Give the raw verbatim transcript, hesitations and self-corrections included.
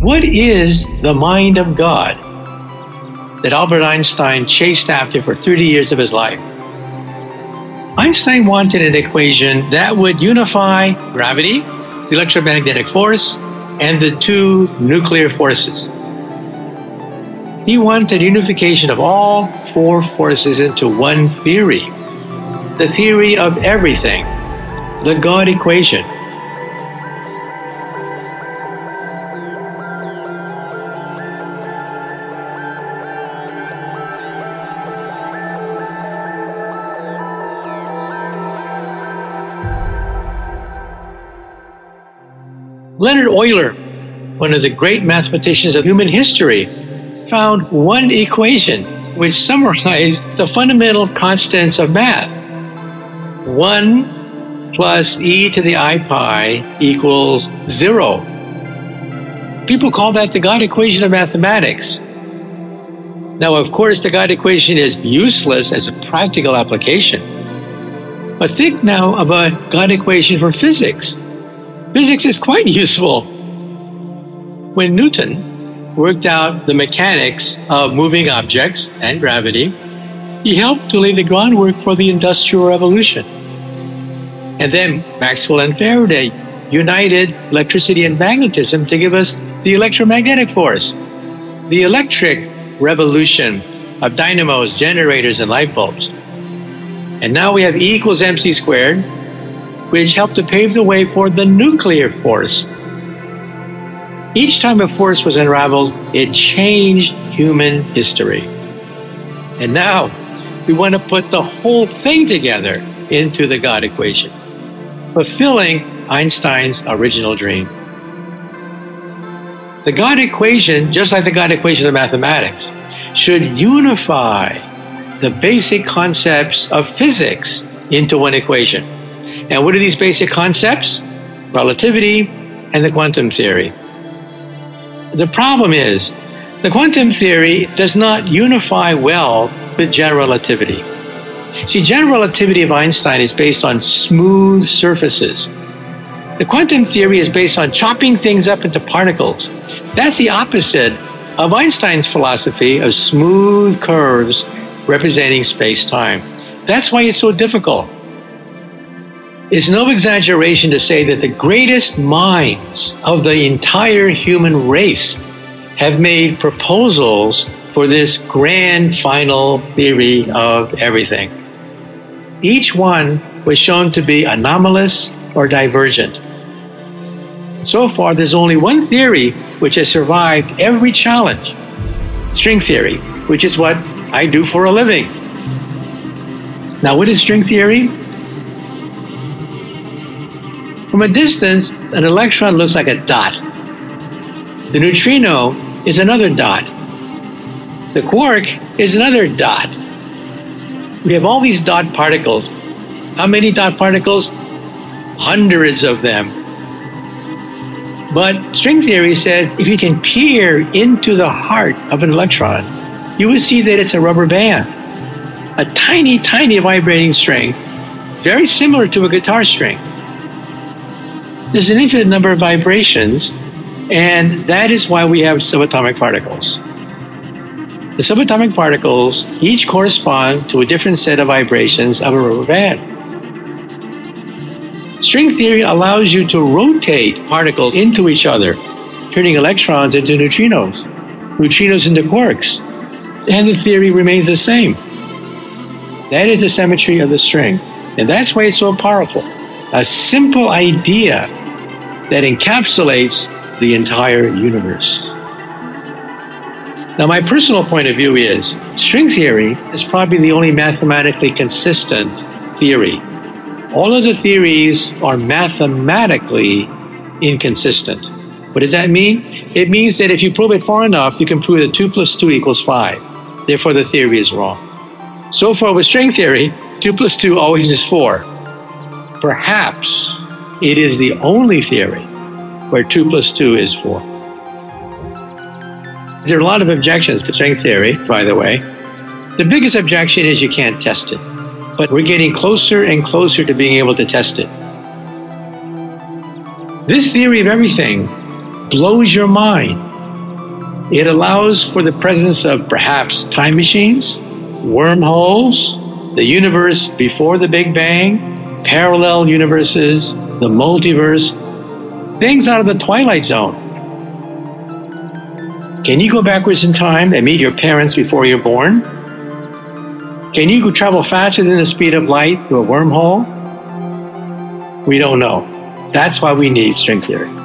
What is the mind of God that Albert Einstein chased after for thirty years of his life? Einstein wanted an equation that would unify gravity, the electromagnetic force, and the two nuclear forces. He wanted unification of all four forces into one theory, the theory of everything, the God equation. Leonard Euler, one of the great mathematicians of human history, found one equation which summarized the fundamental constants of math. one plus e to the I pi equals zero. People call that the God equation of mathematics. Now, of course, the God equation is useless as a practical application. But think now about God equation for physics. Physics is quite useful. When Newton worked out the mechanics of moving objects and gravity, he helped to lay the groundwork for the Industrial Revolution. And then Maxwell and Faraday united electricity and magnetism to give us the electromagnetic force, the electric revolution of dynamos, generators, and light bulbs. And now we have E equals mc squared, which helped to pave the way for the nuclear force. Each time a force was unraveled, it changed human history. And now we want to put the whole thing together into the God equation, fulfilling Einstein's original dream. The God equation, just like the God equation of mathematics, should unify the basic concepts of physics into one equation. And what are these basic concepts? Relativity and the quantum theory. The problem is, the quantum theory does not unify well with general relativity. See, general relativity of Einstein is based on smooth surfaces. The quantum theory is based on chopping things up into particles. That's the opposite of Einstein's philosophy of smooth curves representing space-time. That's why it's so difficult. It's no exaggeration to say that the greatest minds of the entire human race have made proposals for this grand final theory of everything. Each one was shown to be anomalous or divergent. So far, there's only one theory which has survived every challenge: string theory, which is what I do for a living. Now, what is string theory? From a distance, an electron looks like a dot. The neutrino is another dot. The quark is another dot. We have all these dot particles. How many dot particles? Hundreds of them. But string theory says if you can peer into the heart of an electron, you will see that it's a rubber band, a tiny, tiny vibrating string, very similar to a guitar string. There's an infinite number of vibrations, and that is why we have subatomic particles. The subatomic particles each correspond to a different set of vibrations of a rubber band. String theory allows you to rotate particles into each other, turning electrons into neutrinos, neutrinos into quarks, and the theory remains the same. That is the symmetry of the string, and that's why it's so powerful. A simple idea that encapsulates the entire universe. Now, my personal point of view is string theory is probably the only mathematically consistent theory. All of the theories are mathematically inconsistent. What does that mean? It means that if you probe it far enough, you can prove that two plus two equals five. Therefore, the theory is wrong. So far with string theory, two plus two always is four. Perhaps it is the only theory where two plus two is four. There are a lot of objections to string theory, by the way. The biggest objection is you can't test it. But we're getting closer and closer to being able to test it. This theory of everything blows your mind It allows for the presence of perhaps time machines, wormholes, the universe before the Big Bang, parallel universes, the multiverse, things out of the Twilight Zone. Can you go backwards in time and meet your parents before you're born? Can you travel faster than the speed of light through a wormhole? We don't know. That's why we need string theory.